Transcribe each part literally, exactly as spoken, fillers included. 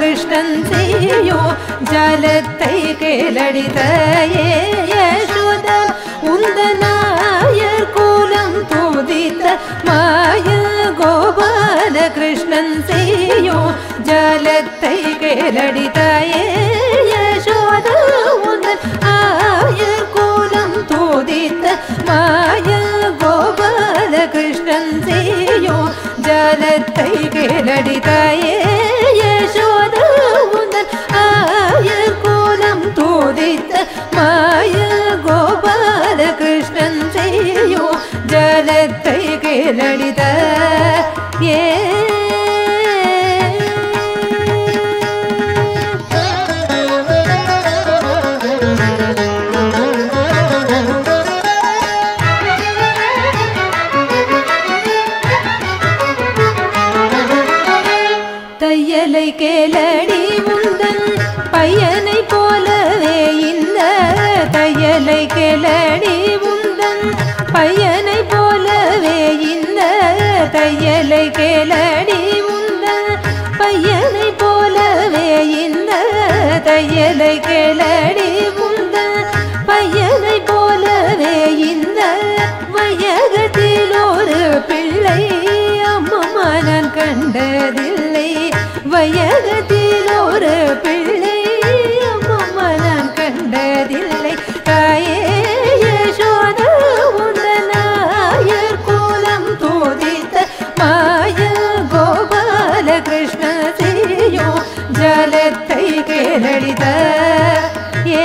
கிருஷ்ணன் செய்யும் ஜலத்தை கேளடித யசோதா உந்தனாயர் கூலம் தூதித்த மாய கோபால கிருஷ்ணன் செய்யும் ஜலத்தை கேளடித யசோதா உந்தன் ஆயர் கூலம் தூதித்த மாய கோபால கிருஷ்ணன் செய்யும் ஜலத்தை கேளடித யசோதா உந்தன் ஆயர் கூலம் தூதித்த மாய கோபால கிருஷ்ணன் செய்யும் ஜலத்தை கேளடித ஏ தையலை கேளடி உந்தன் பையனை போலவே இந்த தையலை கேளடி உந்தன் பையனை போலவே இந்த தையலை கேளடி உந்தன் பையனை போலவே இந்த தையலை கேளடி உந்தன் பையனை போலவே இந்த வையகத்தில் ஒரு பிள்ளை அம்மம்மா நான் கண்டதில்லை வையகத்தில் ஒரு பிள்ளை அம்மம்மா நான் கண்டதில்லை தாயே யசோதா உந்தனாயர் கூலம் தூதித்த மாய கோபால கிருஷ்ண செய்யும் ஜலத்தை கேளடித ஏ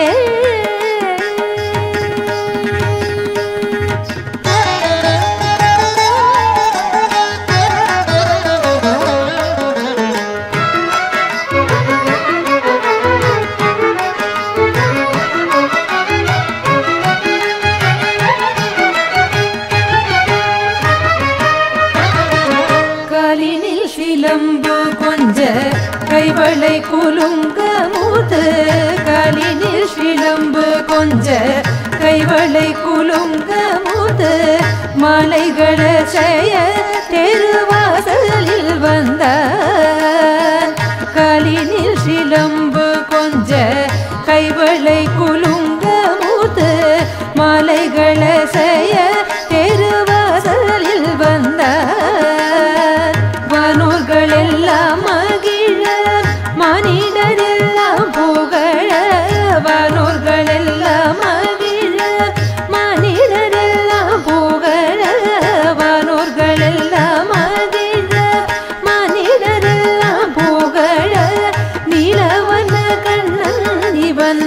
சிலம்பு கொஞ்ச கைவளை குலுங்க மூத்து காலினில் சிலம்பு கொஞ்ச கைவளை குலுங்க மூத்து மாலைகள செய்ய தெருவாசலில் வந்தான் காலினில் சிலம்பு கொஞ்ச கைவளை குலுங்க மூத்து மாலைகள செய்ய தெருவாசலில் வந்தான் வானோர்கள் எல்லாம் மகிழ மானிடர் எல்லாம் புகழ வானோர்கள் எல்லாம் மகிழ மானிடர் எல்லாம் புகழ வானோர்கள் எல்லாம் மகிழ மானிடர் எல்லாம் புகழ நீலவன கண்ணன் இவன்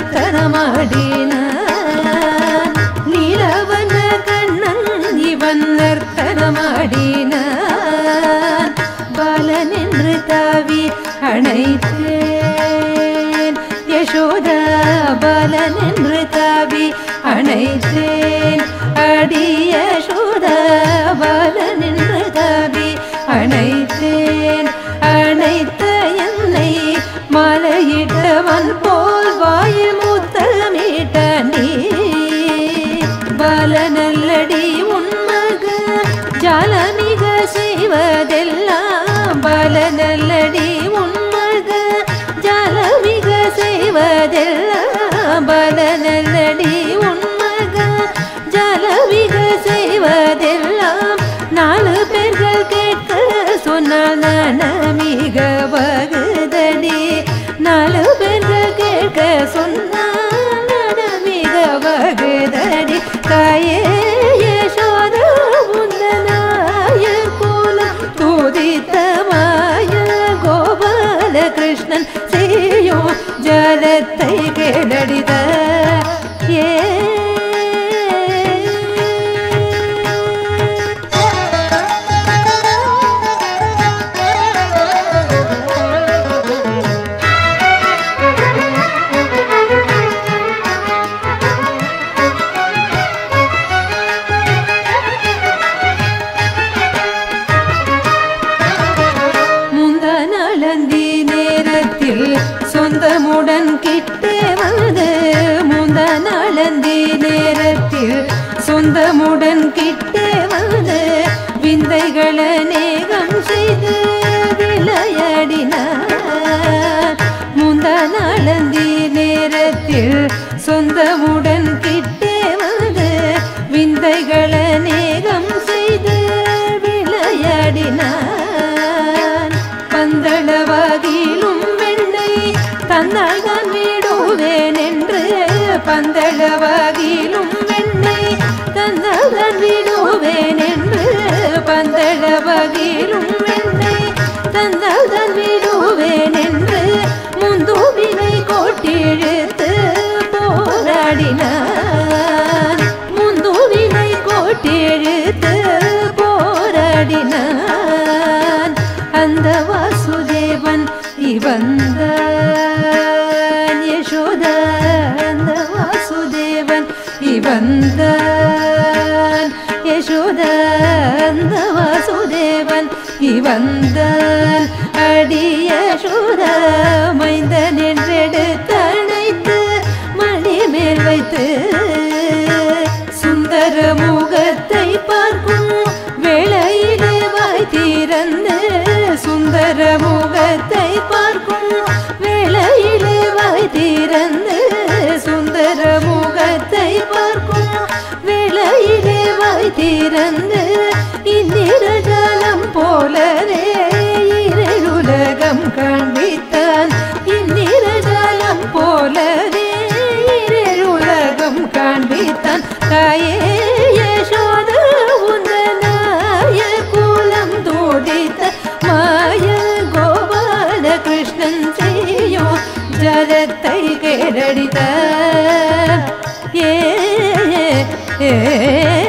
நர்த்தனமாடினான் நீலவன கண்ணன் இவன் நர்த்தனமாடினான் பாலனென்று தாவி அணைத்தேன் யசோதா பாலனென்று தாவி அணைத்தேன் அடி யசோதா பாலனென்று தாவி அணைத்தேன் அணைத்த என்னை மாலையிட்டவன் போல் வாயில் முத்தமிட்ட நீ பாலனல்லடி உன்மக ஜாலமிக செய்வதெல்லாம் பாலனல்லடி உன்மக ஜாலமிக செய்வதெல்லாம் பாலனல்லடி உன்மக ஜாலமிக செய்வதெல்லாம் நாலு பேர்கள் கேட்க சொன்னால் நனமிக வகுதடி நாலு பேர்கள் கேட்க சொன்னால் நனமிக வகுதடி தாயே யசோதா உந்தனாயர் கூலம் தூதித்த மாய கோபால கிருஷ்ணன் செய்யும் ஜலத்தை கேளடித ஏ சொந்தமுடன் கிட்டே வந்து பந்தளவாகிலும் வெண்ணை தந்தால் தான் விடுவேன் என்று பந்தளவாகிலும் வெண்ணை தந்தால் தான் விடுவேன் என்று பந்தளவாகிலும் வெண்ணை தந்தால் தான் விடுவேன் என்று முந்துவினை கோட்டிழுத்து போராடினான் முந்துவினை கோட்டிழுத்து போராடினான் அந்த வாசுதேவன் இவந்தான் யசோதா அந்த வாசுதேவன் இவந்தான் யசோதா அந்த வாசுதேவன் இவந்தான் அடி யசோதா மைந்தன் என்றெடுத்தணைத்து மணி மேல் வைத்து சுந்தர முகத்தை பார்க்கும் வேளையிலே வாய் திறந்து சுந்தர முகத்தை பார்க்கும் வேளையிலே வாய் திறந்து சுந்தர முகத்தை பார்க்கும் வேளையிலே வாய் திறந்து இந்திரஜாலம் போலவே இருளுலகம் காண்பித்தான் இந்திரஜாலம் போலவே இருளுலகம் காண்பித்தான் தாயே யசோத உந்தனாய கூலம் தோடித்த மாய கோபால கிருஷ்ணன் செய்யோ ஜலத்தை கேடடித்த ஏ ஏ